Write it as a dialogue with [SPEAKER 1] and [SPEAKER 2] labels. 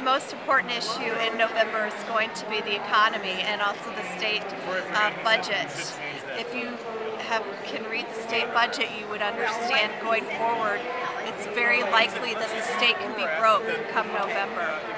[SPEAKER 1] most important issue in November is going to be the economy and also the state budget. If you can read the state budget, you would understand going forward it's very likely that the state can be broke come November.